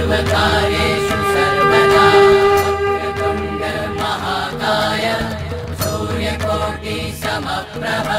सर्वकार्येषु सर्वदा वक्रतुण्ड महाकाय सूर्यकोटि समप्रभ।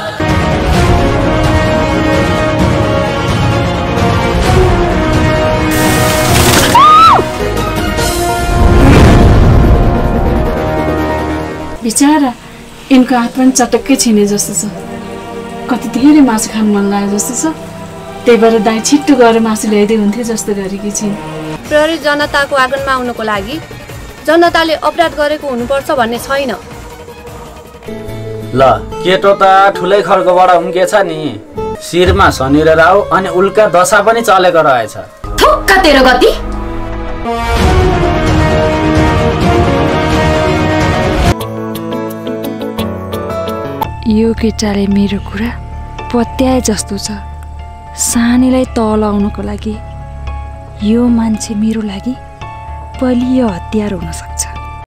बिचारा यिनको हात पनि चटक्कै छिने जस्तो छ। कति धेरै मासु खान मन लाग्यो जस्तो छ। त्यही भएर दाइ छिट्टो गएर मासु ल्याइदिए हुन्थ्यो जस्तो गरेकी छिन्। प्रहरी जनताको आगमनमा आउनको लागि जनताले अपराध गरेको हुनुपर्छ भन्ने छैन। ल केटो त ठुलै खर्कोबाट उम्केछ नि। शिरमा शनि र राहु अनि उल्का दशा पनि चलेको रहेछ। थुक्का तेरो गति। यो केटाले मेरो कुरा पत्याए जस्तो छ। सानीलाई तल आउनको लागि यो मान्छे मेरो लागि बलियो हतियार हुन सक्छ।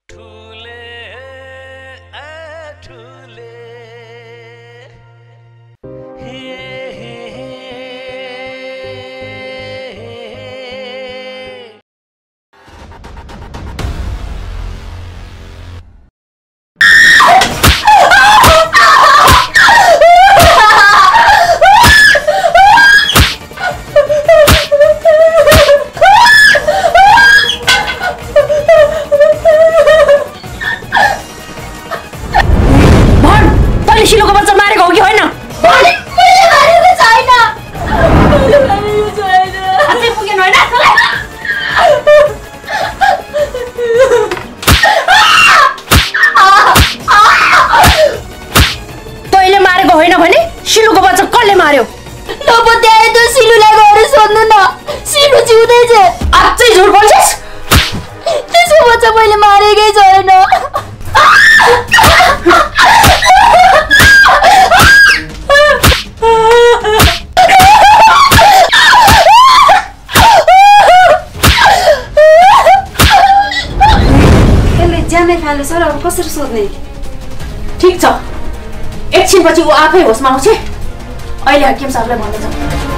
कसरी सोध्ने? ठीक छ, एकछिनपछि ऊ आफै होसमा आउँछ। अहिले हाकिम साहबलाई भन्नु छ।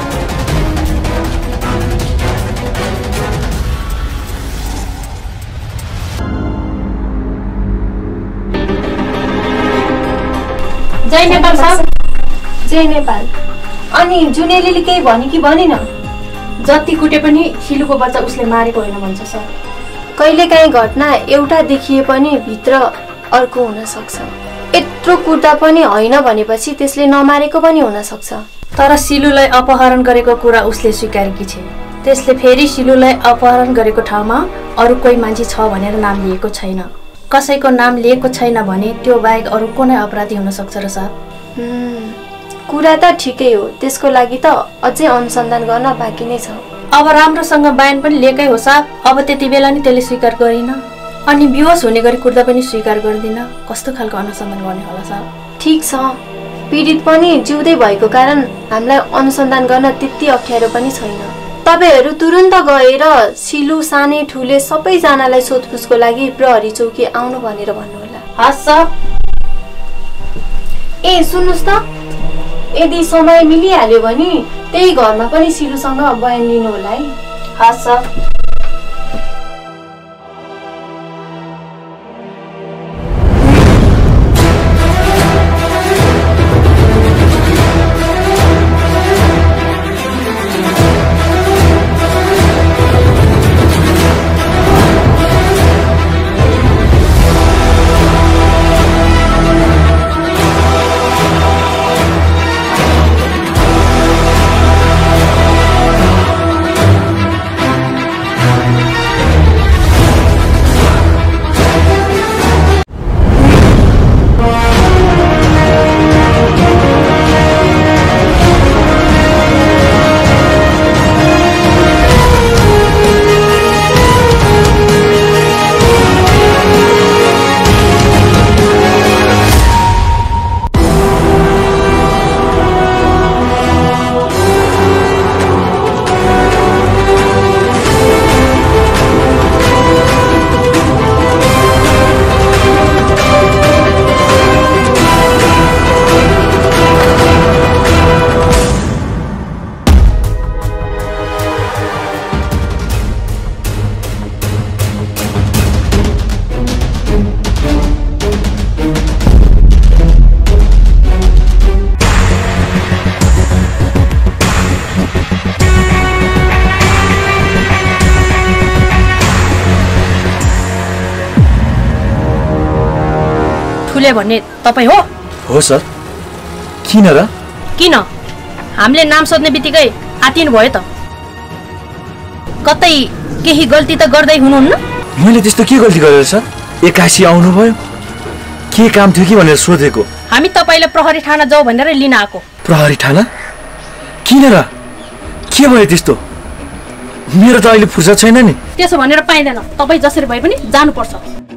जय नेपाल साहब। जय नेपाल। अनि जुनेलीले केही भने कि भनेन? जति कुटे पनि शिलुको बच्चा उसले मारेको होइन भन्छ सर। कहिलेकाहीँ घटना एउटा देखिए पनि भित्र अर्को हुन सक्छ। यत्रो कुट्दा पनि होइन भनेपछि त्यसले नमारेको पनि हुन सक्छ। तर शिलुलाई अपहरण गरेको कुरा उसले स्वीकारेकी छे। त्यसले फेरि शिलुलाई अपहरण गरेको ठाउँमा अरू कोही मान्छे छ भनेर नाम लिएको छैन। कसैको नाम लिएको छैन भने त्यो बाहेक अरू कुनै अपराधी हुन सक्छ र सर? कुरा त ठिकै हो। त्यसको लागि त अझै अनुसन्धान गर्न बाँकी नै छ। अब राम्रोसँग बयान पनि लिएकै हो साहब। अब त्यति बेला नि त्यसले स्वीकार गरिन अनि बेहोस हुने गरी कुट्दा पनि स्वीकार गर्दिन। कस्तो खालको अनुसन्धान गर्ने होला साहब? ठिक छ, पीडित पनि जिउँदै भएको कारण हामीलाई अनुसन्धान गर्न त्यति अप्ठ्यारो पनि छैन। तपाईहरु तुरुन्त गएर शिलु सानै ठुले सबैजनालाई सोधपुछको लागि प्रहरी चौकी आउनु भनेर भन्नु होला। हस् सर। ए सुन्नुस् त, यदि समय मिलिहाल्यो भने त्यही घरमा पनि शिलुसँग बयान लिनु होला है। हस् सर। ठुले भन्ने तपाईँ हो? हो सर। किन र? किन? हामीले नाम सोध्ने बित्तिकै आतिनु भयो त। कतै केही गल्ती त गर्दै हुनुहुन्न? मैले त्यस्तो के गल्ती गरेर सर? एक्कासी आउनुभयो, के काम थियो कि भनेर सोधेको। हामी तपाईँले प्रहरी थाना जाऊ भनेर लिन आएको। प्रहरी थाना? किन र? के भयो त्यस्तो? मेरो त अहिले फुर्सद छैन नि। त्यसो भनेर पाइँदैन, तपाईँ जसरी भए पनि जानुपर्छ।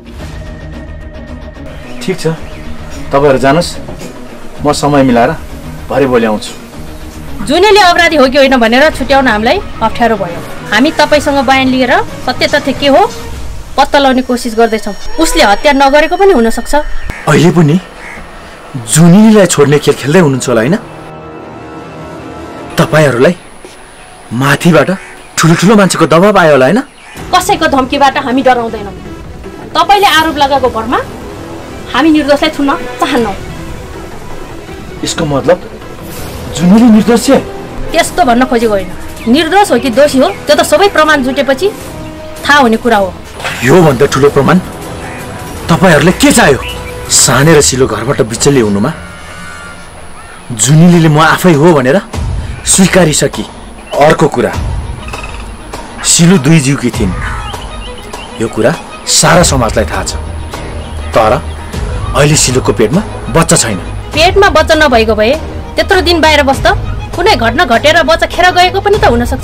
ठिक छ, तपाईँहरू जानुहोस्, म समय मिलाएर भरे भोलि आउँछु। जुनेली अपराधी हो कि होइन भनेर छुट्याउन हामीलाई अप्ठ्यारो भयो। हामी तपाईँसँग बयान लिएर सत्य तथ्य के हो पत्ता लगाउने कोसिस गर्दैछौँ। उसले हत्या नगरेको पनि हुनसक्छ। अहिले पनि जुनेलीलाई छोड्ने खेल खेल्दै हुनुहुन्छ होला होइन? तपाईँहरूलाई माथिबाट ठुलो ठुलो मान्छेको दबाब आयो होला होइन? कसैको धम्कीबाट हामी डराउँदैनौँ। तपाईँले आरोप लगाएको भरमा हामी निर्दोषलाई छुन्न चाहन्नौँ। यसको मतलब जुनेली निर्दोष छ? त्यस्तो भन्न खोजेको होइन। निर्दोष हो कि दोषी हो त्यो त सबै प्रमाण जुटेपछि थाहा हुने कुरा हो। योभन्दा ठुलो प्रमाण तपाईँहरूले के चाह्यो? साने र सिलो घरबाट बिचल्ली हुनुमा जुनेलीले म आफै हो भनेर स्वीकारिसकी। अर्को कुरा, सिलु 2 जिउकी थिइन्, यो कुरा सारा समाजलाई थाहा छ। तर अहिले सिलुको पेटमा बच्चा छैन। पेटमा बच्चा नभएको भए त्यत्रो दिन बाहिर बस्दा कुनै घटना घटेर बच्चा खेर गएको पनि त हुनसक्छ।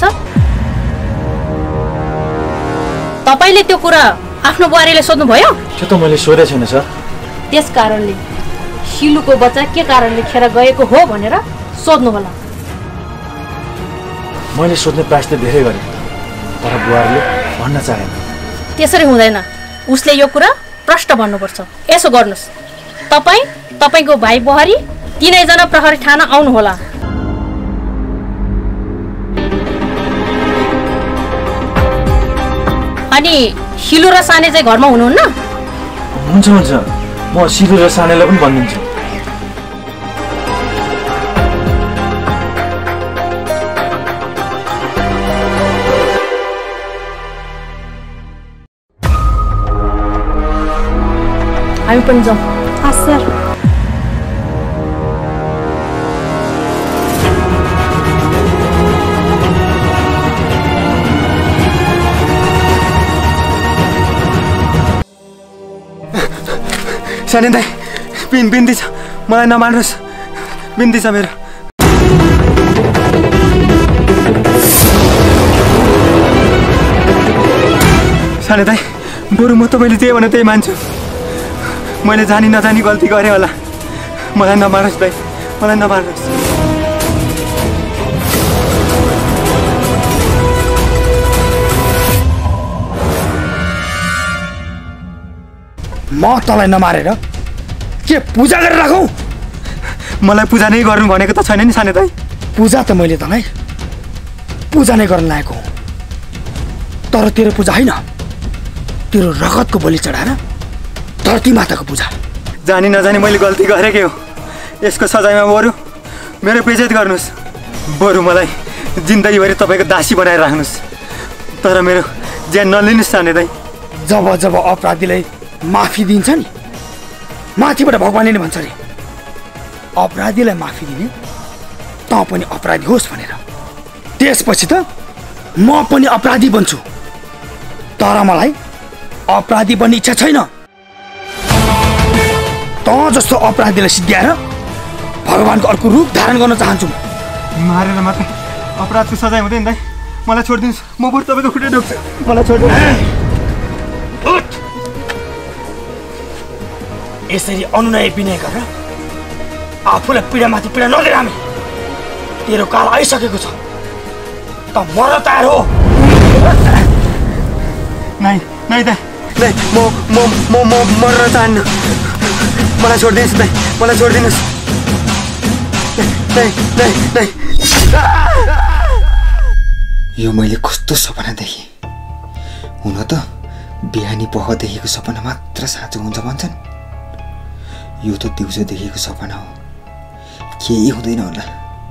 तपाईँले त्यो कुरा आफ्नो बुहारीले सोध्नुभयो? त्यो त मैले सोधेको छैन सर। त्यस कारणले सिलुको बच्चा के कारणले खेर गएको हो भनेर सोध्नु होला। मैले सोध्ने प्रयास त धेरै गरेँ, तर बुहारीले भन्न चाहेन। त्यसरी हुँदैन, उसले यो कुरा प्रष्ट भन्नुपर्छ। यसो गर्नुहोस्, तपाईँ, तपाईँको भाइ बुहारी तीनैजना प्रहरी थाना आउनुहोला। अनि सिलु र साने चाहिँ घरमा हुनुहुन्न? हुन्छ हुन्छ, म सिलु र सानेलाई पनि भनिदिन्छु। हामी पनि जाउँ। हस् सर। साने दाइ, बिन्ती छ, मलाई नमान्नुहोस्, बिन्ती छ मेरो। साने दाइ, बरु म तपाईँले जे भने त्यही मान्छु। मैले जानी नजानी गल्ती गरेँ होला, मलाई नमार्नुहोस् दाइ, मलाई नमार्नुहोस्। म तँलाई नमारेर के पूजा गरेर राखौँ? मलाई पूजा नै गर्नु भनेको त छैन नि साने दाइ। पूजा त मैले तँलाई पूजा नै गर्न लागेको हुँ, तर तेरो पूजा होइन, तेरो रगतको बलि चढाएर धरती माताको पूजा। जानी नजानी मैले गल्ती गरेकै हो, यसको सजायमा बरु मेरो बेइज्जत गर्नुहोस्, बरु मलाई जिन्दगीभरि तपाईँको दासी बनाएर राख्नुहोस्, तर मेरो ज्यान नलिनुहोस् साने दाइ। जब जब अपराधीलाई माफी दिन्छ नि, माथिबाट भगवानले नै भन्छ अरे अपराधीलाई माफी दिने तँ पनि अपराधी होस् भनेर। त्यसपछि त म पनि अपराधी बन्छु, तर मलाई अपराधी बन्ने इच्छा छैन। तँ जस्तो अपराधीलाई सिद्ध्याएर भगवानको अर्को रूप धारण गर्न चाहन्छु। मारेर मात्रै अपराधको सजाय हुँदैन दाइ, मलाई छोडिदिनुहोस्, म बरु तपाईँको खुट्टा ढोक्छु, मलाई छोडिदिनुहोस्। यसरी अनुनय विनय गरेर आफूलाई पीडामाथि पीडा नलिएर हामी, तेरो काल आइसकेको छ, त मर्न तयार हो। नाइ नाइ दाइ, दाइ म म म म मर्न चाहन्न, मलाई छोडिदिनुहोस् दाइ, मलाई छोडिदिनुहोस् दाइ, दाइ दाइ। यो मैले कस्तो सपना देखेँ? हुन त बिहानी पख देखेको सपना मात्र साँचो हुन्छ भन्छन्, यो त दिउँसो देखेको सपना हो, केही हुँदैन होला।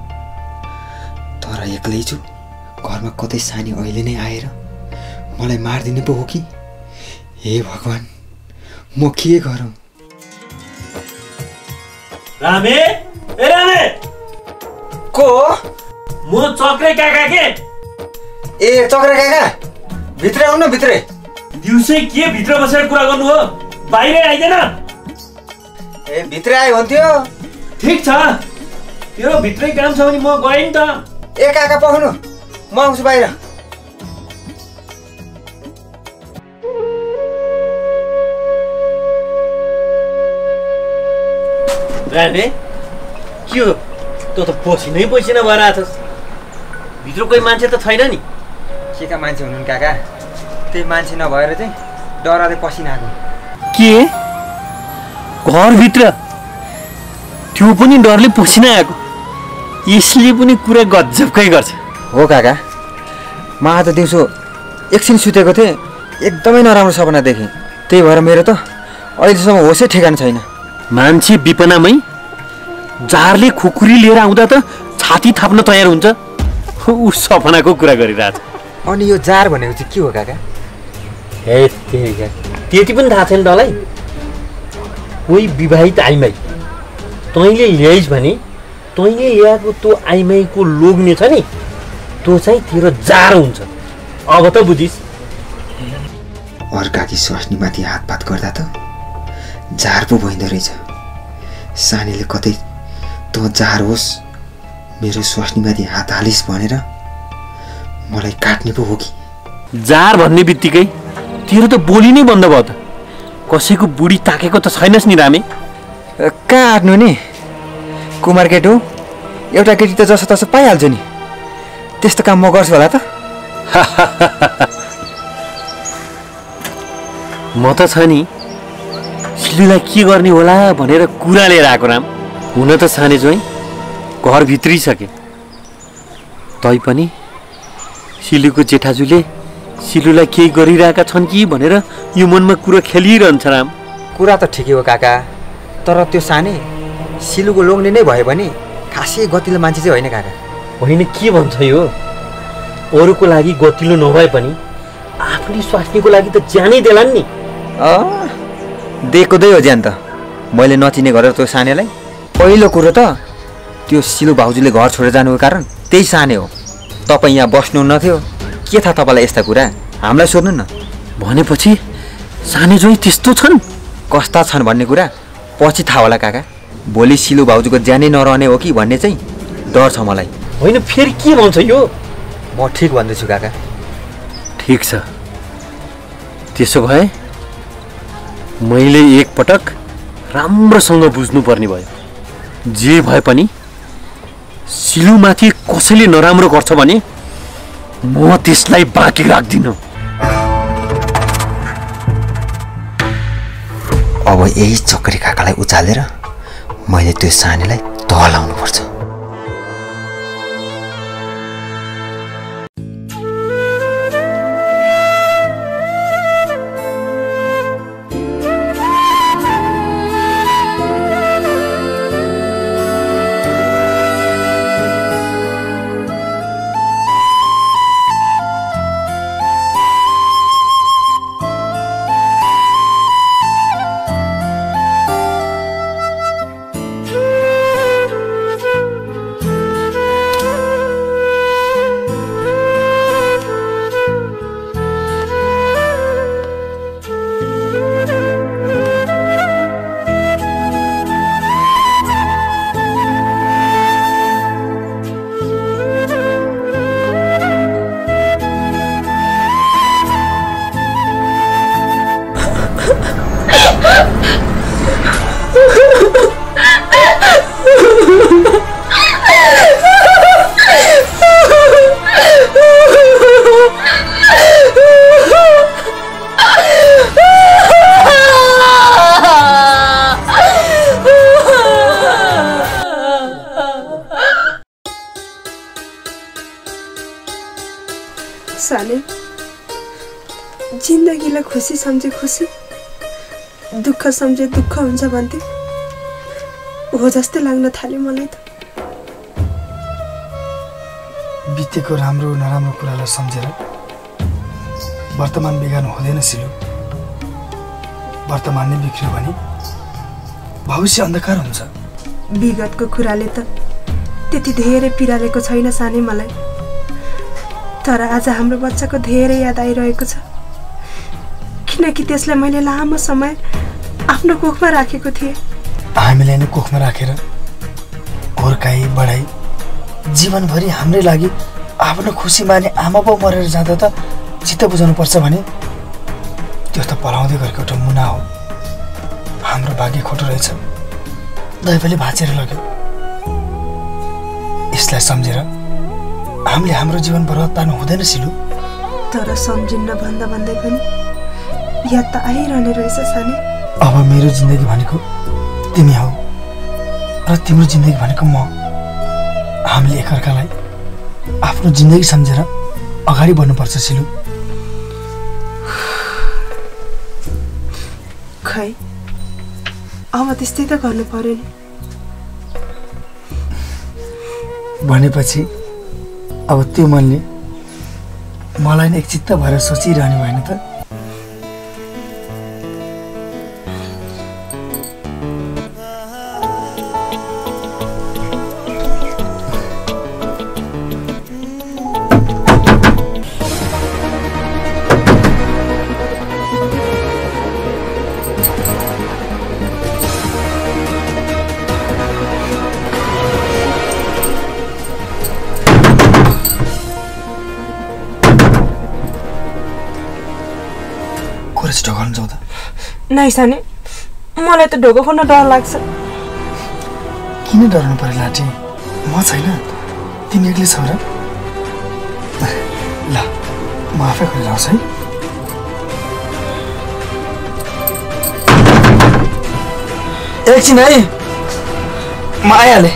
तर एक्लै छु घरमा, कतै सानी अहिले नै आएर मलाई मारिदिने पो हो कि? हे भगवान्, म के गरौँ? रामे ए रामे को म चक्रे काका के ए चक्रे काका भित्रै आउनु भित्रै दिउँसै के भित्र बसेर कुरा गर्नु हो बाहिर आइदैन ए भित्रै आयो हुन्थ्यो ठीक छ तेरो भित्रै काम छ भने म गएँ नि त ए काका पख्नु म आउँछु बाहिर रामे के हो तँ त पसिनै पसिना भएर आछस् भित्र कोही मान्छे त छैन नि के का मान्छे हुनुहुन् काका त्यही मान्छे नभएर चाहिँ डराले पसिना आएको के घरभित्र त्यो पनि डरले पसिना आएको यसले पनि कुरा गजबकै गर्छ हो काका म आज दिउँसो एकछिन सुतेको थिएँ एकदमै नराम्रो सपना देखेँ त्यही भएर मेरो त अहिलेसम्म होसै ठेगान छैन मान्छे विपनामै जारले खुकुरी लिएर आउँदा त छाती थाप्न तयार हुन्छ ऊ सपनाको कुरा गरिरहेछ अनि यो जार भनेको चाहिँ के हो काका हे त्यति पनि थाहा छैन तँलाई कोही विवाहित आइमाई तैँले ल्याइस् भने तैँले ल्याएको त्यो आइमाईको लोग्ने छ नि त्यो चाहिँ तेरो जार हुन्छ अब त बुझिस् अर्काकी स्वास्नीमाथि हातपात गर्दा त जार पो भइँदो रहेछ सानीले कतै तँ जार होस् मेरो स्वास्नीमाथि हात हालिस् भनेर मलाई काट्ने पो हो कि जार भन्ने बित्तिकै तेरो त बोली नै बन्द भयो त कसैको बुढी ताकेको त छैनस् नि रामे कहाँ आँट्नु नि कुमार केटो एउटा केटी त जसो तसो पाइहाल्छु नि त्यस्तो काम म गर्छु होला त म त छ नि सिलुलाई के गर्ने होला भनेर कुरा लिएर आएको राम हुन त साने जोइ घर भित्रिसके तैपनि सिलुको जेठाजुले सिलुलाई केही गरिरहेका छन् कि भनेर यो मनमा कुरा खेलिरहन्छ राम कुरा त ठिकै हो काका तर त्यो साने सिलुको लोग्ने नै भयो भने खासै गतिलो मान्छे चाहिँ होइन काका होइन के भन्छ यो अरूको लागि गतिलो नभए पनि आफ्नै स्वास्नीको लागि त ज्यानै देलान् नि दिएको दै हो ज्यान त मैले नचिने गरेर त्यो सानेलाई पहिलो कुरो त त्यो सिलु भाउजूले घर छोडेर जानुको कारण त्यही साने हो तपाईँ यहाँ बस्नुहुन्न थियो के थाहा तपाईँलाई यस्ता कुरा हामीलाई सोध्नु न भनेपछि साने जोइ त्यस्तो छन् कस्ता छन् भन्ने कुरा पछि थाहा होला काका भोलि सिलु भाउजूको ज्यानै नरहने हो कि भन्ने चाहिँ डर छ मलाई होइन फेरि के भन्छ यो म ठिक भन्दैछु काका ठिक छ त्यसो भए मैले एकपटक राम्रोसँग बुझ्नुपर्ने भयो जे भए पनि सिलुमाथि कसैले नराम्रो गर्छ भने म त्यसलाई बाँकी राख्दिनँ अब यही चक्री काकालाई उचालेर मैले त्यो सानेलाई तलाउनु पर्छ साले जिन्दगीलाई खुसी सम्झे खुसी दुःख सम्झे दुःख हुन्छ भन्थे हो जस्तै लाग्न थाल्यो मलाई त बितेको राम्रो नराम्रो कुरालाई सम्झेर वर्तमान बिगार्नु हुँदैन सिलु वर्तमान नै बिग्रियो भने भविष्य अन्धकार हुन्छ विगतको कुराले त त्यति धेरै पिरालेको छैन सानै मलाई, तर आज हाम्रो बच्चाको धेरै याद आइरहेको छ, किनकि त्यसलाई मैले लामो समय आफ्नो कोखमा राखेको थिएँ। हामीले नै कोखमा राखेर हुर्काई बढाई जीवनभरि हाम्रै लागि आफ्नो खुसी माने आमा बाउ मरेर जाँदा त चित्त बुझाउनु पर्छ भने त्यो त पलाउँदै गरेको एउटा मुना हो। हाम्रो भाग्य खोटो रहेछ, दैवले भाँचेर लग्यो। यसलाई सम्झेर हामीले हाम्रो जीवन बर्बाद पार्नु हुँदैन सिलु। तर सम्झिन्न भन्दा भन्दै पनि याद त आइरहने रहेछ सानी। अब मेरो जिन्दगी भनेको तिमी हौ र तिम्रो जिन्दगी भनेको म। हामीले एकअर्कालाई आफ्नो जिन्दगी सम्झेर अगाडि बढ्नुपर्छ सिलु। खै अब त्यस्तै त गर्नु पर्यो नि। भनेपछि अब त्यो मनले मलाई नै एकचित्त भएर सोचिरहने भएन त। नाइ सानी, मलाई त ढोका खोल्न डर लाग्छ। किन डराउनु पर्यो लाठी? म छैन, तिमी एक्लै छौ र? ल म आफै खोलेर आउँछु है। एकछिन है, म आइहालेँ।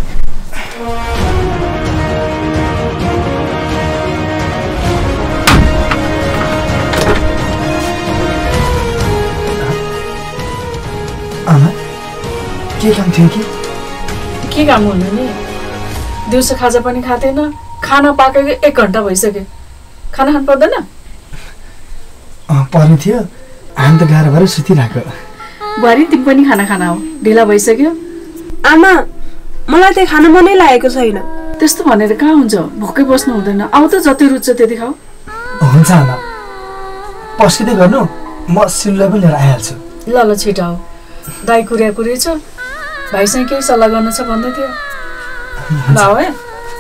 आमा के काम थियो कि? के काम हुनु नि, दिउँसो खाजा पनि खाँदैन, खाना पाकेको 1 घन्टा भइसक्यो, खाना खानु पर्दैन? पर्ने थियो, हामी त गाह्रो भएर सुतिरहेको। बुहारी तिमी पनि खाना खाना हो, ढिला भइसक्यो। आमा मलाई त खाना मनै लागेको छैन। त्यस्तो भनेर कहाँ हुन्छ, भोकै बस्नु हुँदैन। आऊ त जति रुच्छ त्यति खाऊ। हुन्छ आमा, पस्किँदै गर्नु, म सिलुलाई पनि लिएर आइहाल्छु। ल ल छिटो आऊ, दाइ कुरै छ, भाइसँग केही सल्लाह गर्नु छ भन्दै थियो। भाउ है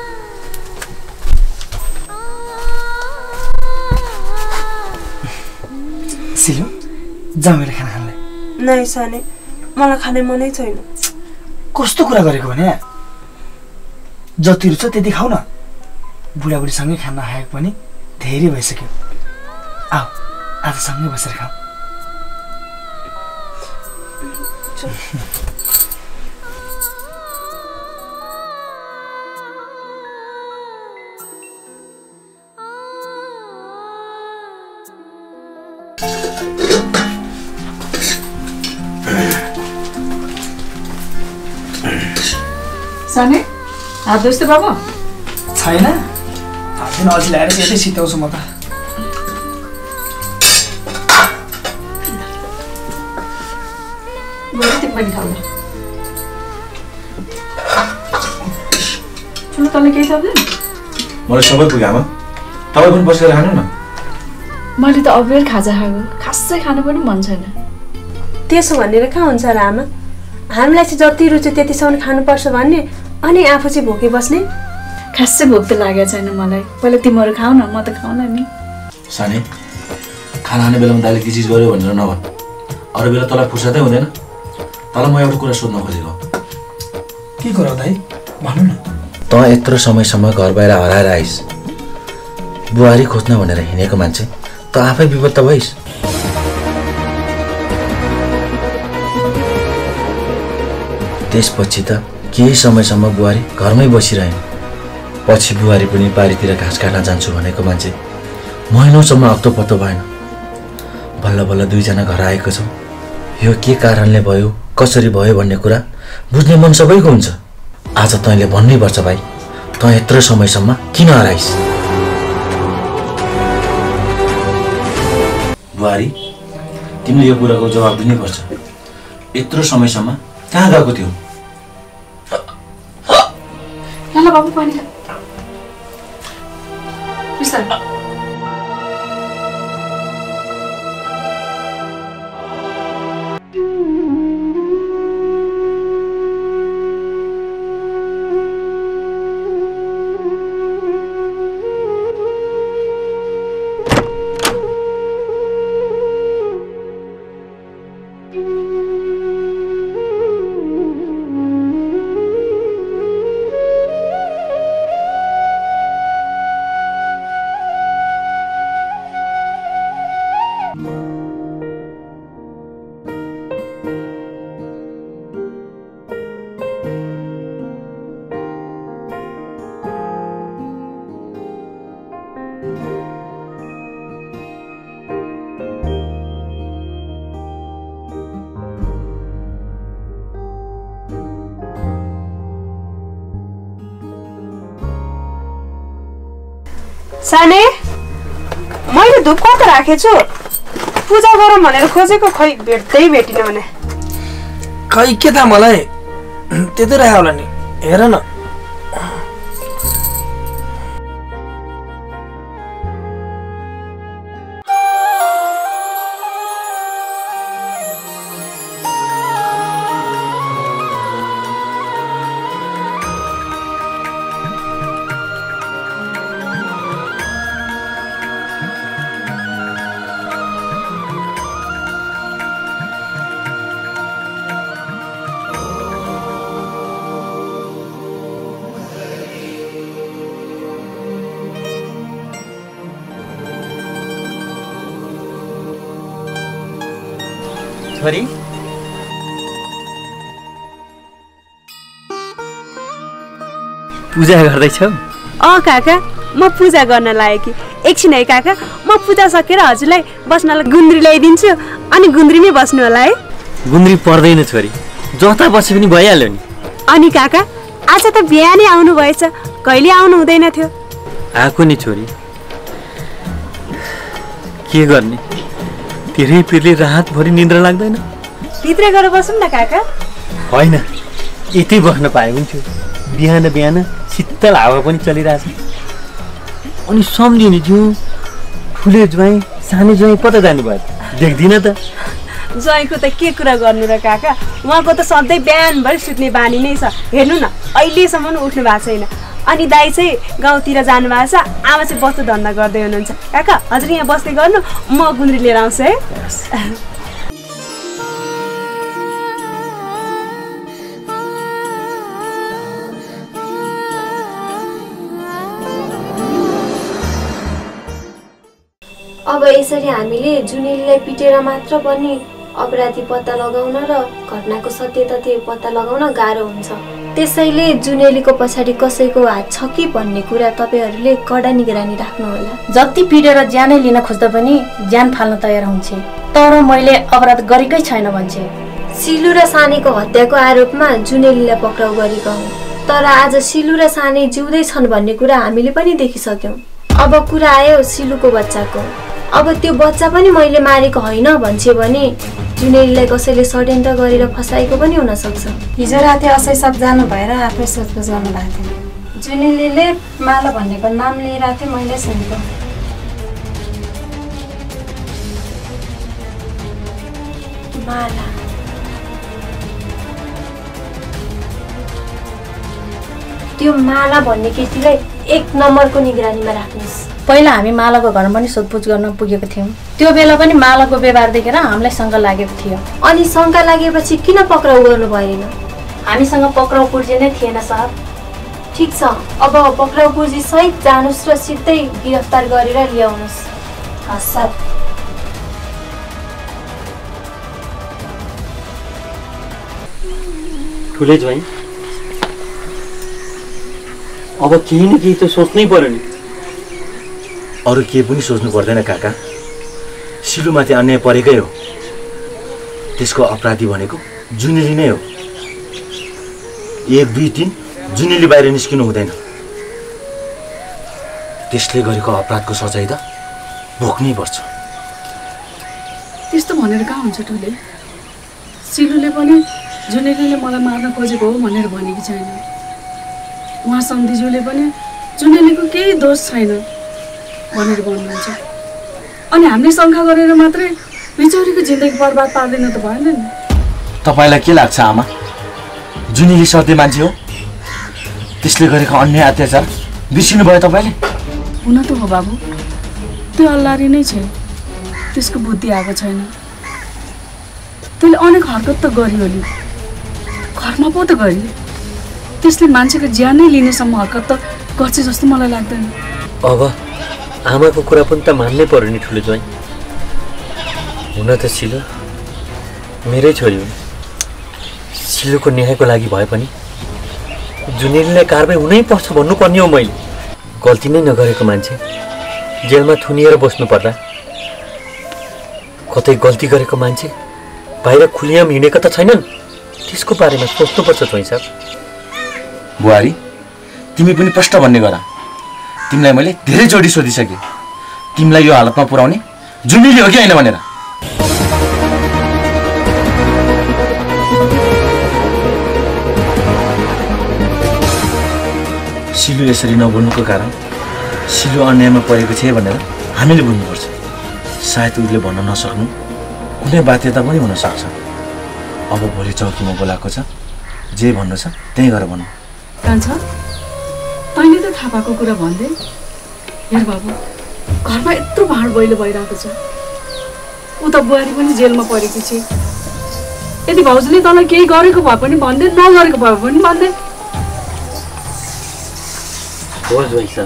सिलु, जाऊ मेरो खाना खानलाई। नाइ सानी, मलाई खाने मनै छैन। कस्तो कुरा गरेको भने, जति रुच्छ त्यति खाऊ न। बुढाबुढीसँगै खाना खाएको पनि धेरै भइसक्यो। आऊ आज सँगै बसेर खाऊ। साने हात धोइस् बाबा? छैन, हातदिन अझै ल्याएर यतै सित्याउँछु म त। पनि खाऊ ठुलो तँलाई केही थाप्दैन? मलाई सबै पुग्यो आमा, तपाईँ पनि बसेर खानु न। मैले त अबेर खाजा खाएको, खासै खानु पनि मन छैन। त्यसो भनेर कहाँ हुन्छ र आमा? हामीलाई चाहिँ जति रुच्यो त्यतिसम्म खानुपर्छ भन्ने, अनि आफू चाहिँ भोकै बस्ने? खासै भोक त लागेको छैन मलाई। पहिला तिमीहरू खाऊ न, म त खाउन नि। सानी, खाना खाने बेलामा दाइले के चिज गर्यो भनेर नभन, अरू बेला तँलाई फुर्सदै हुँदैन। तँलाई म एउटा कुरा सोध्न खोजेको। के कुरा दाइ, भन्नु न। तँ यत्रो समयसम्म घर बाहिर हराएर आइस्, बुहारी खोज्न भनेर हिँडेको मान्छे त आफै विपद त भइस्। त्यसपछि त केही समयसम्म बुहारी घरमै बसिरहेन्। पछि बुहारी पनि बारीतिर घाँस काट्न जान्छु भनेको मान्छे महिनौसम्म हप्तो पत्तो भएन। बल्ल बल्ल 2 जना घर आएको छौँ। यो के कारणले भयो, कसरी भयो भन्ने कुरा बुझ्ने मन सबैको हुन्छ। आज तैँले भन्नै पर्छ भाइ, तँ यत्रो समयसम्म किन हराइस्? बुहारी, तिमीले यो कुराको जवाब दिनै पर्छ। यत्रो समयसम्म कहाँ गएको थियो? बाबु पानी बिस्तारै। साने मैले धुप कता राखेछु पूजा गरौँ भनेर खोजेको खै भेट्दै भेटिन भने खै के थाहा मलाई त्यतै राख्यो होला नि हेर न छोरी पूजा गर्दैछौ? काका म पूजा गर्न लागेकी एकछिन है काका म पूजा सकेर हजुरलाई बस्नलाई गुन्द्री ल्याइदिन्छु अनि गुन्द्रीमै बस्नु होला है। गुन्द्री पर्दैन छोरी जता बसे पनि भइहाल्यो नि। अनि काका आज त बिहानै आउनु भएछ कहिले आउनु हुँदैन थियो? आएको नि छोरी के गर्ने तेरै पिरले रातभरि निद्रा लाग्दैन। भित्र गएर बसौँ न काका। होइन यतै बस्न पाए हुन्थ्यो बिहान बिहान शीतल हावा पनि चलिरहेछ। अनि सम्झिने थियो ठुले ज्वाइँ सानो ज्वाइँ कता जानुभयो देख्दिन त। ज्वाइँको त के कुरा गर्नु र काका उहाँको त सधैँ बिहानभरि सुत्ने बानी नै छ हेर्नु न अहिलेसम्म उठ्नु भएको छैन। अनि दाइ चाहिँ गाउँतिर जानुभएको छ आमा चाहिँ बस्तु धन्दा गर्दै हुनुहुन्छ। काका हजुर यहाँ बस्दै गर्नु म गुन्द्री लिएर आउँछु है। अब यसरी हामीले जुनेलीलाई पिटेर मात्र पनि अपराधी पत्ता लगाउन र घटनाको सत्य तथ्य पत्ता लगाउन गाह्रो हुन्छ। त्यसैले जुनेलीको पछाडि कसैको हात छ कि भन्ने कुरा तपाईहरूले कडा निगरानी राख्नुहोला। जति पिटेर ज्यानै लिन खोज्दा पनि ज्यान फाल्न तयार हुन्छे तर मैले अपराध गरेकै छैन भन्छे। सिलु र सानेको हत्याको आरोपमा जुनेलीलाई पक्राउ गरेका हौँ तर आज सिलु र साने जिउँदै छन् भन्ने कुरा हामीले पनि देखिसक्यौँ। अब कुरा आयो सिलुको बच्चाको। अब त्यो बच्चा पनि मैले मारेको होइन भन्छे भने जुनेलीलाई कसैले षड्यन्त्र गरेर फसाएको पनि हुन सक्छ। हिजो राति असै सब जानु भएर आफै सोधपुछ गर्नु भएको थियो। जुनेलीले माला भन्नेको नाम लिइरहेको थियो मैले सुनेको। माला त्यो माला भन्ने केटीलाई 1 नम्बरको निगरानीमा राख्नुहोस्। पहिला हामी मालाको घरमा पनि सोधपुछ गर्न पुगेको थियौँ। त्यो बेला पनि मालाको व्यवहार देखेर हामीलाई शङ्का लागेको थियो। अनि शङ्का लागेपछि किन पक्राउ गर्नु भएन? हामीसँग पक्राउ पुर्जी नै थिएन सर। ठिक छ अब पक्राउ पुर्जी सहित जानुस् र सिधै गिरफ्तार गरेर ल्याउनुस्। हस् सर। ठुले ज्वाइँ अब केही न केही त सोच्नै पर्यो नि। अरू केही पनि सोच्नु पर्दैन काका सिलुमाथि अन्याय परेकै हो। त्यसको अपराधी भनेको जुनेली नै हो। 1 2 3 जुनेली बाहिर निस्किनु हुँदैन। त्यसले गरेको अपराधको सजाय त भोग्नै पर्छ। त्यस्तो भनेर कहाँ हुन्छ ठुले? सिलुले पनि जुनेलीले मलाई मार्न खोजेको हो भनेर भनेकी छैन। उहाँ सम्धिज्यूले पनि जुनेलीको केही दोष छैन भनेर भन्नुहुन्छ। अनि हामीले शङ्का गरेर मात्रै बिचौरीको जिन्दगी बर्बाद पार्दैन त भएन नि। तपाईँलाई के लाग्छ आमा, जुनेली सत्य मान्छे हो? त्यसले गरेको अन्याय अत्याचार बिर्सिनु भयो तपाईँले? हुन त हो बाबु, त्यो अल्लारी नै छ, त्यसको बुद्धि आएको छैन। त्यसले अनेक हरकत त गरियो नि, घरमा पो त गरी, त्यसले मान्छेको ज्यान नै लिनेसम्म हरकत त गर्छ जस्तो मलाई लाग्दैन। अब आमाको कुरा पनि त मान्नै पर्यो नि ठुलो ज्वाइँ। हुन त सिलो मेरै छोरी हो। सिलोको न्यायको लागि भए पनि जुनेलीलाई कारबाही हुनै पर्छ भन्नुपर्ने हो। मैले गल्ती नै नगरेको मान्छे जेलमा थुनिएर बस्नु पर्दा कतै गल्ती गरेको मान्छे बाहिर खुलियाम हिँडेको त छैनन्, त्यसको बारेमा सोच्नुपर्छ ज्वाइँ साहब। बुहारी, तिमी पनि प्रश्न भन्ने गर। तिमीलाई मैले धेरैचोटि सोधिसकेँ, तिमीलाई यो हालतमा पुर्याउने जुनेली हो कि होइन भनेर। सिलु यसरी नबोल्नुको कारण सिलु अन्यायमा परेको छ भनेर हामीले बुझ्नुपर्छ। सायद उसले भन्न नसक्नु कुनै बाध्यता पनि हुनसक्छ। अब भोलि चौकीमा बोलाएको छ, जे भन्नु छ त्यही गरेर भन्नु। कान्छ, तैँले त थाहा पाएको कुरा भन्दै। हेर बाबु, घरमा यत्रो भाँड बैलो भइरहेको छ, उता बुहारी पनि जेलमा परेकी छ। यदि भाउजूले तँलाई केही गरेको भए पनि भन्दै, नगरेको भए पनि भन्दै। हो ज्वाइँ साहब,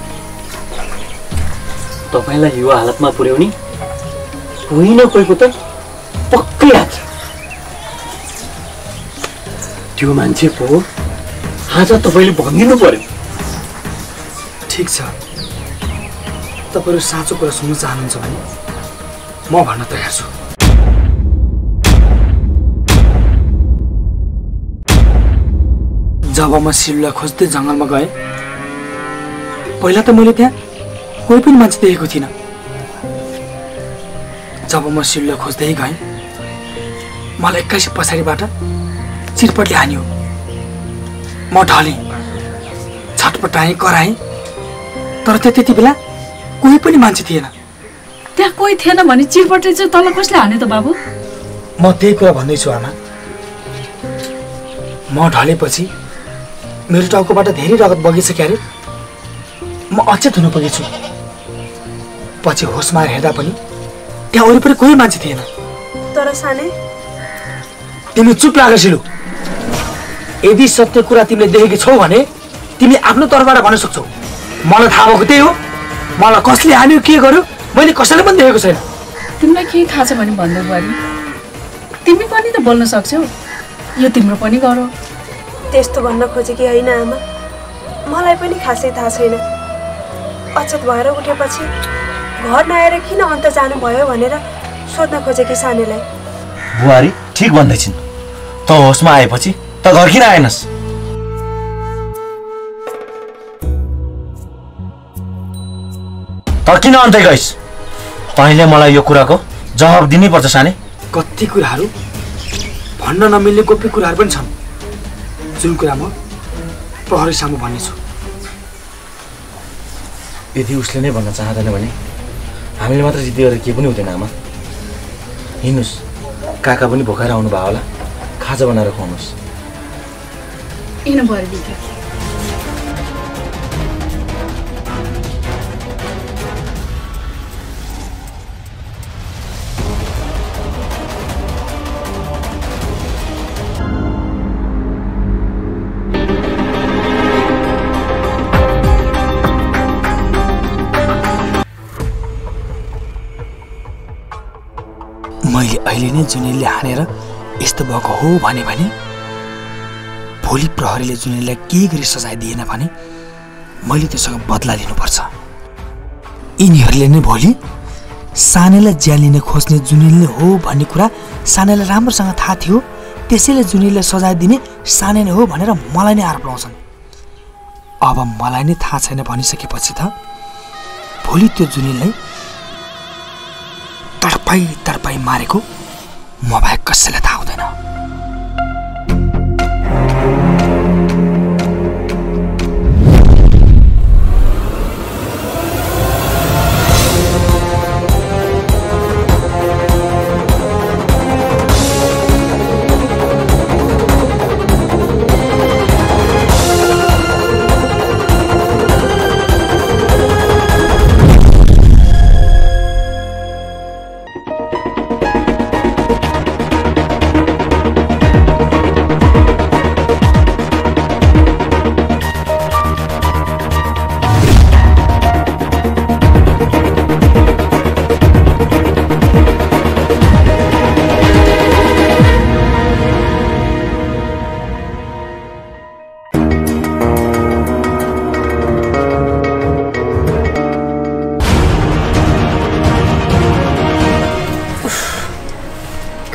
तपाईँलाई यो हालतमा पुर्याउने कोही न कोहीको त पक्कै हात छ। त्यो मान्छे को हो आज तपाईँले भनिदिनु पर्यो। ठिक छ, तपाईँहरू साँचो कुरा सुन्न चाहनुहुन्छ भने म भन्न तयार छु। जब म सिलुलाई खोज्दै जङ्गलमा गएँ, पहिला त मैले त्यहाँ कोही पनि मान्छे देखेको थिइनँ। जब म सिलुलाई खोज्दै गएँ, मलाई 21 पछाडिबाट चिरपटले हान्यो। म ढलेँ, छटपटाएँ, कराएँ, तर त्यति बेला कोही पनि मान्छे थिएन। त्यहाँ कोही थिएन भने चिरपटले चाहिँ तँलाई कसले हान्यो त बाबु? म त्यही कुरा भन्दैछु आमा। म ढलेपछि मेरो टाउकोबाट धेरै रगत बगिसक्यो अरे। म अचेत हुन पुगेछु। पछि होसमा हेर्दा पनि त्यहाँ वरिपरि कोही मान्छे थिएन। तर सानै, तिमी चुप लाग सिलु। यदि सत्य कुरा तिमीले देखेकी छौ भने तिमी आफ्नो तर्फबाट भन्न सक्छौ। मलाई थाहा भएको त्यही हो। मलाई कसले हान्यो, के गर्यो, मैले कसैले पनि देखेको छैन। तिमीलाई केही थाहा छ भने भन्दै बुहारी, तिमी पनि त बोल्न सक्छौ, यो तिम्रो पनि गर। त्यस्तो भन्न खोजेकी होइन आमा, मलाई पनि खासै थाहा छैन। अचेत भएर उठेपछि घर नआएर किन अन्त जानुभयो भनेर सोध्न खोजेकी सानेलाई। बुहारी ठिक भन्दैछिन्, त होसमा आएपछि त घर किन आएनस्? त किन अन्तै गइस्? तैँले मलाई यो कुराको जवाब दिनैपर्छ साने। कति कुराहरू भन्न नमिल्ने गोप्य कुराहरू पनि छन्, जुन कुरा म प्रहरी सामु भन्नेछु। यदि उसले नै भन्न चाहँदैन भने हामीले मात्र जिद्दी गरेर के पनि हुँदैन आमा। हिँड्नुहोस्, काका पनि भोकाएर आउनु भयो होला, खाजा बनाएर खुवाउनुहोस्। हिँड्नु पऱ्यो दिदी। मैले अहिले नै जुनेलले हानेर यस्तो भएको हो भने भोलि प्रहरीले जुनेललाई केही गरी सजाय दिएन भने मैले त्यससँग बदला लिनुपर्छ। यिनीहरूले नै भोलि सानेलाई ज्यान लिन खोज्ने जुनेलले हो भन्ने कुरा सानेलाई राम्रोसँग थाहा थियो, त्यसैले जुनेललाई सजाय दिने साने नै हो भनेर मलाई नै आरोप लगाउँछन्। अब मलाई नै थाहा छैन भनिसकेपछि त भोलि त्यो जुनेललाई तडपाई मारेको म बाहेक कसैलाई थाहा हुँदैन।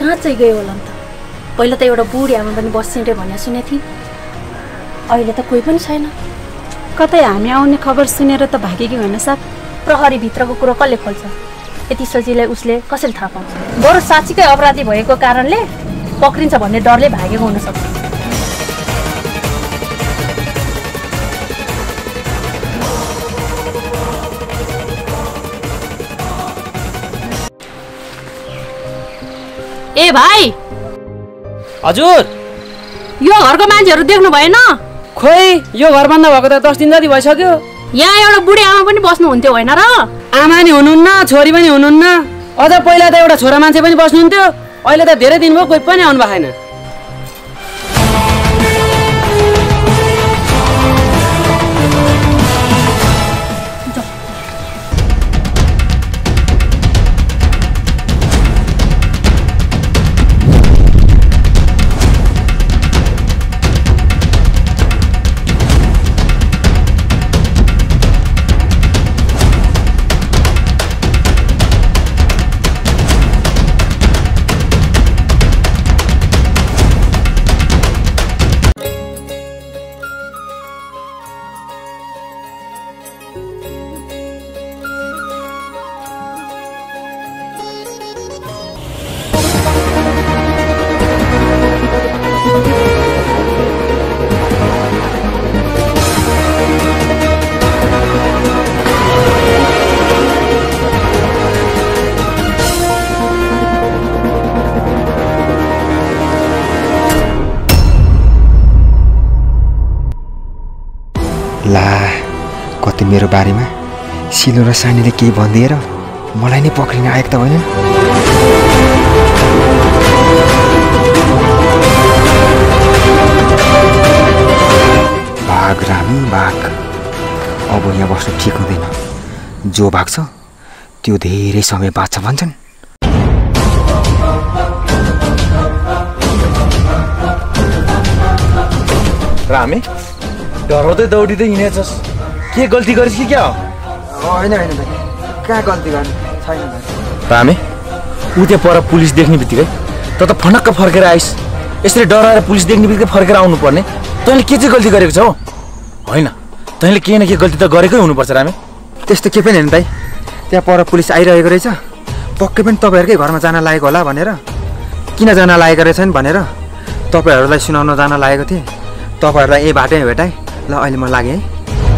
साँच्चै गयो होला नि त। पहिला त एउटा बुढी आमा पनि बस्छन् रे भन्ने सुनेको थिएँ, अहिले त कोही पनि छैन। कतै हामी आउने खबर सुनेर त भागेकी होइन साहब। प्रहरी भित्रको कुरो कसले खोल्छ? यति सजिलै उसले कसरी थाहा पाउँछ? बरु साँच्चीकै अपराधी भएको कारणले पक्रिन्छ भन्ने डरले भागेको हुनसक्छ। ए भाइ, हजुर, यो घरको मान्छेहरू देख्नु भएन? खोइ यो घर बन्द भएको त 10 दिन जति भइसक्यो। यहाँ एउटा बुढी आमा पनि बस्नुहुन्थ्यो होइन र? आमा नि हुनुहुन्न, छोरी पनि हुनुहुन्न। अझ पहिला त एउटा छोरा मान्छे पनि बस्नुहुन्थ्यो, अहिले त धेरै दिन भयो कोही पनि आउनु भएको छैन। ला कति मेरो बारेमा सिलो र सानीले केही भनिदिएर मलाई नै पक्रिन आएको त होइन। भाग रामी भाग, अब यहाँ बस्नु ठिक हुँदैन। जो भाग्छ त्यो धेरै समय बाँच्छ भन्छन्। रामी डराउँदै दौडिँदै हिँडेछस्, के गल्ती गरिस् कि क्या हो? होइन होइन भाइ, कहाँ गल्ती गर्ने छैन भाइ। रामे ऊ त्यहाँ पर पुलिस देख्ने बित्तिकै त फनक्क फर्केर आइस्। यसरी डराएर पुलिस देख्ने बित्तिकै फर्केर आउनु पर्ने? तैँले के चाहिँ गल्ती गरेको छौ? होइन, तैँले केही न केही गल्ती त गरेकै हुनुपर्छ रामे। त्यस्तो के पनि होइन भाइ, त्यहाँ पर पुलिस आइरहेको रहेछ, पक्कै पनि तपाईँहरूकै घरमा जान लागेको होला भनेर। किन जान लागेको रहेछन् भनेर तपाईँहरूलाई सुनाउन जान लागेको थिएँ। तपाईँहरूलाई यही बाटै भेटाएँ। ल अहिले म लागेँ है।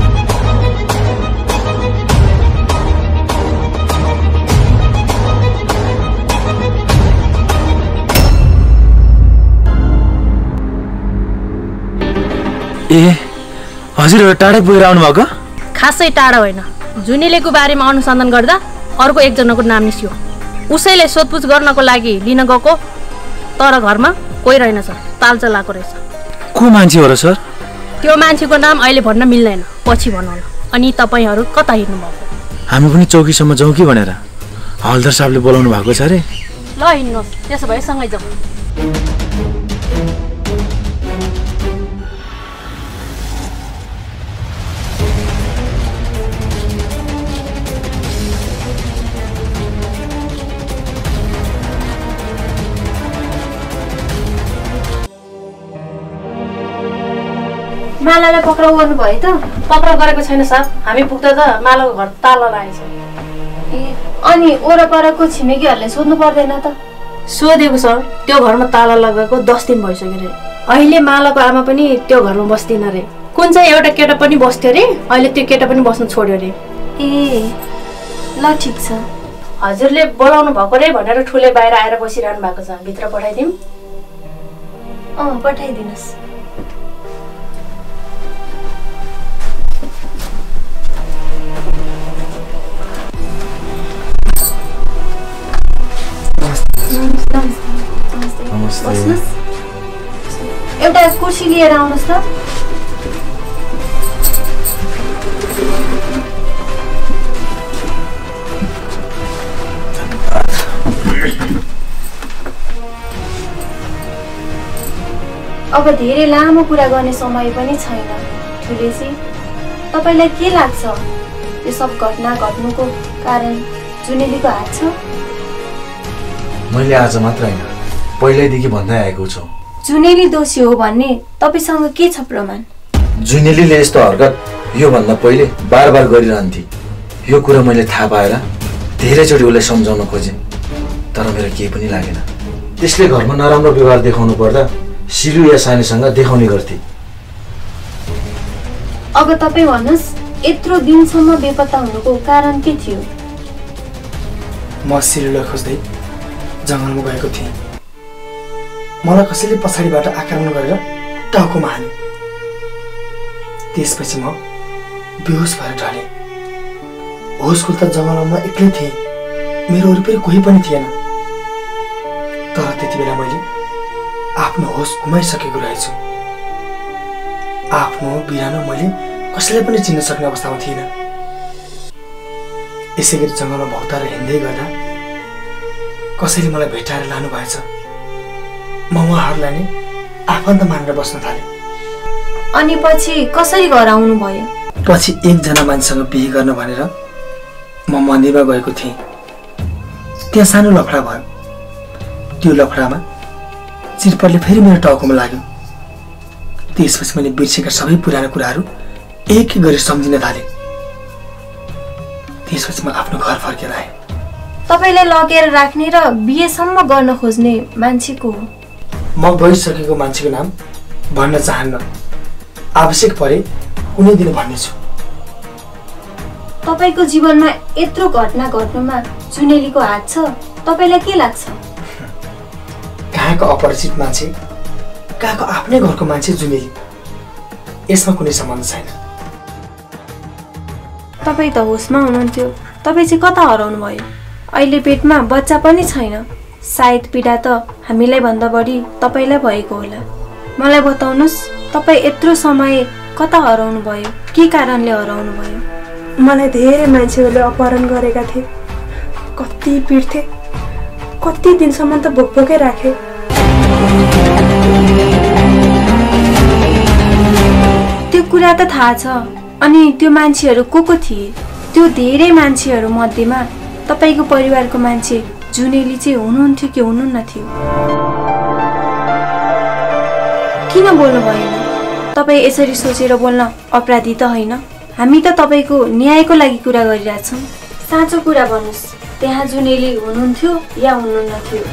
ए हजुर, टाढै पुगेर आउनु भएको? खासै टाढा होइन, जुनेलीको बारेमा अनुसन्धान गर्दा अर्को एकजनाको नाम निस्क्यो। उसैले सोधपुछ गर्नको लागि लिन गएको, तर घरमा कोही रहेनछ, तालचा लाएको रहेछ। को मान्छे हो र सर? त्यो मान्छेको नाम अहिले भन्न मिल्दैन, पछि भन्नु। अनि तपाईँहरू कता हिँड्नु भएको? हामी पनि चौकीसम्म जाउँ कि भनेर हलदार साहबले बोलाउनु भएको छ अरे। ल हिँड्नुहोस्, त्यसो भए सँगै जाउँ। मालालाई पक्राउ गर्नु भयो त? पक्राउ गरेको छैन साहब, हामी पुग्दा त मालाको घर ताला लागेछ। ए अनि वरपरको छिमेकीहरूले सोध्नु पर्दैन त? सोधेको सर, त्यो घरमा ताला लगाएको 10 दिन भइसक्यो रे। अहिले मालाको आमा पनि त्यो घरमा बस्दिन रे। कुन चाहिँ एउटा केटा पनि बस्थ्यो रे, अहिले त्यो केटा पनि बस्न छोड्यो रे। ए ल ठिक छ। हजुरले बोलाउनु भएको रे भनेर ठुले बाहिर आएर बसिरहनु भएको छ, भित्र पठाइदिउँ? पठाइदिनुहोस्। एउटा कुर्सी लिएर आउनुहोस् त। अब धेरै लामो कुरा गर्ने समय पनि छैन। ठुलेजी, तपाईँलाई के लाग्छ यो सब घटना घट्नुको कारण जुनेलीको हात छ? मैले आज मात्र होइन, पहिल्यैदेखि भन्दै आएको छु। जुनेली दोषी हो भन्ने तपाईसँग के छ प्रमाण? जुनेलीले यस्तो हरकत योभन्दा पहिले बार गरिरहन्थे। यो कुरा मैले थाहा पाएर धेरैचोटि उसलाई सम्झाउन खोजेँ, तर मेरो केही पनि लागेन। त्यसले घरमा नराम्रो व्यवहार देखाउनु पर्दा सिलु या सानीसँग देखाउने गर्थे। अब तपाईँ भन्नुहोस्, यत्रो दिनसम्म बेपत्ता हुनुको कारण के थियो? म सिलुलाई खोज्दै जङ्गलमा गएको थिएँ। मलाई कसैले पछाडिबाट आक्रमण गरेर टाउकोमा हाल्यो। त्यसपछि म बेहोस भएर ढलेँ। होस खुल्दा जङ्गलमा एक्लै थिएँ, मेरो वरिपरि कोही पनि थिएन। तर त्यति बेला मैले आफ्नो होस गुमाइसकेको रहेछु। आफ्नो बिरानो मैले कसैलाई पनि चिन्न सक्ने अवस्थामा थिइनँ। यसै गरी जङ्गलमा भौताएर हिँड्दै गर्दा कसैले मलाई भेटाएर लानु भएछ। म उहाँहरूलाई नै आफन्त मानेर बस्न थालेँ। अनि पछि कसरी घर आउनु भयो? पछि एकजना मान्छेसँग बिहे गर्न भनेर म मन्दिरमा गएको थिएँ। त्यहाँ सानो लफडा भयो। त्यो लफडामा चिरपटले फेरि मेरो टाउकोमा लाग्यो। त्यसपछि मैले बिर्सेका सबै पुरानो कुराहरू एक एक गरी सम्झिन थालेँ। त्यसपछि म आफ्नो घर फर्केर आएँ। तपाईँलाई लगेर राख्ने र बिहेसम्म गर्न खोज्ने मान्छे को हो? म गइसकेको मान्छेको नाम भन्न चाहन्न। आवश्यक परे कुनै दिन भन्नेछु। तपाईँको जीवनमा यत्रो घटना घट्नुमा जुनेलीको हात छ, तपाईँलाई के लाग्छ? कहाँको अपरिचित मान्छे, कहाँको आफ्नै घरको मान्छे जुनेली, यसमा कुनै सम्बन्ध छैन। तपाईँ त होसमा हुनुहुन्थ्यो, तपाईँ चाहिँ कता हराउनु भयो? अहिले पेटमा बच्चा पनि छैन। सायद पीडा त हामीलाई भन्दा बढी तपाईँलाई भएको होला। मलाई बताउनुहोस्, तपाईँ यत्रो समय कता हराउनु भयो? के कारणले हराउनु भयो? मलाई धेरै मान्छेहरूले अपहरण गरेका थिए। कति पिट्थे, कति दिनसम्म त भोकभोकै राखे। त्यो कुरा त थाहा छ। अनि त्यो मान्छेहरू को थिए? त्यो धेरै मान्छेहरू मध्येमा तपाईँको परिवारको मान्छे जुनेली चाहिँ हुनुहुन्थ्यो कि हुनुहुन्न थियो? किन बोल्नु भएन? तपाईँ यसरी सोचेर बोल्न अपराधी त होइन। हामी त तपाईँको न्यायको लागि कुरा गरिरहेछौँ। साँचो कुरा भन्नुहोस्, त्यहाँ जुनेली हुनुहुन्थ्यो या हुनुहुन्न थियो?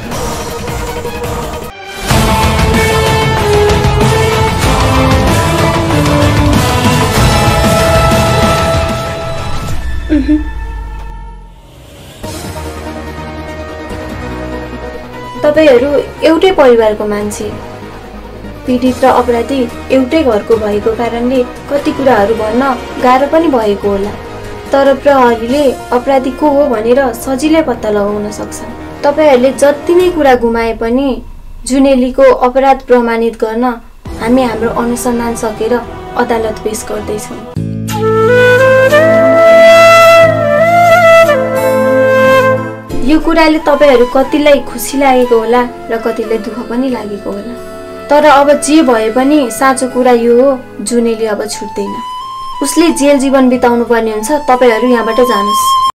तपाईहरू एउटै परिवारको मान्छे, पीडित र अपराधी एउटै घरको भएको कारणले कति कुराहरू भन्न गाह्रो पनि भएको होला। तर प्रहरीले अपराधी को हो भनेर सजिलै पत्ता लगाउन सक्छ। तपाईहरूले जति नै कुरा गुमाए पनि जुनेलीको अपराध प्रमाणित गर्न हामी हाम्रो अनुसन्धान सकेर अदालत पेश गर्दैछौँ। यो कुराले तपाईहरू कतिलाई खुसी लागेको होला र कतिलाई दुःख पनि लागेको होला। तर अब जे भए पनि साँचो कुरा यो हो, जुनेली अब छुट्दैन। उसले जेल जीवन बिताउनु पर्ने हुन्छ। तपाईहरू यहाँबाट जानुहोस्।